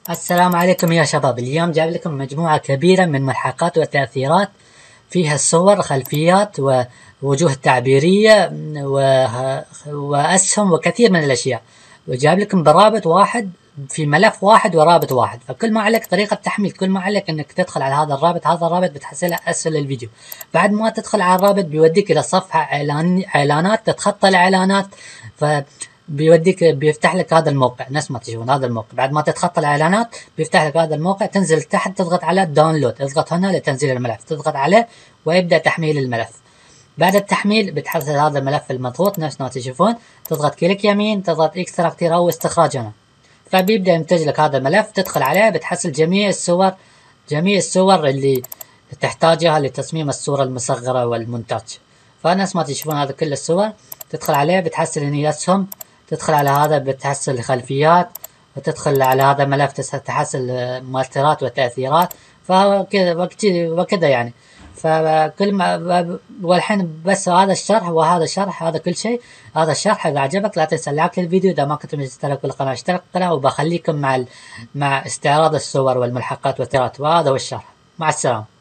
السلام عليكم يا شباب. اليوم جايب لكم مجموعة كبيرة من ملحقات وتأثيرات، فيها صور، خلفيات، ووجوه تعبيرية وأسهم وكثير من الأشياء، وجايب لكم برابط واحد في ملف واحد ورابط واحد. فكل ما عليك طريقة تحميل، كل ما عليك انك تدخل على هذا الرابط. هذا الرابط بتحصله اسفل الفيديو. بعد ما تدخل على الرابط بيوديك الى صفحة اعلانات، تتخطى الاعلانات بيفتح لك هذا الموقع. نفس ما تشوفون هذا الموقع، بعد ما تتخطى الاعلانات بيفتح لك هذا الموقع. تنزل تحت تضغط على داونلود، اضغط هنا لتنزيل الملف، تضغط عليه ويبدأ تحميل الملف. بعد التحميل بتحصل هذا الملف المضغوط نفس ما تشوفون. تضغط كليك يمين، تضغط اكستراكت او استخراج هنا، فبيبدأ ينتج لك هذا الملف. تدخل عليه بتحصل جميع الصور اللي تحتاجها لتصميم الصورة المصغرة والمونتاج. فنفس ما تشوفون هذا كل الصور. تدخل عليه بتحصل هنا أسهم، تدخل على هذا بتحصل خلفيات، وتدخل على هذا ملف تحصل مؤثرات وتأثيرات. وكذا يعني. فكل ما والحين بس هذا الشرح وهذا الشرح، هذا كل شيء. هذا الشرح اذا عجبك لا تنسى لايك للفيديو. اذا ما كنت مشترك بالقناه اشترك بالقناه، وبخليكم مع استعراض الصور والملحقات والتأثيرات. وهذا هو الشرح. مع السلامه.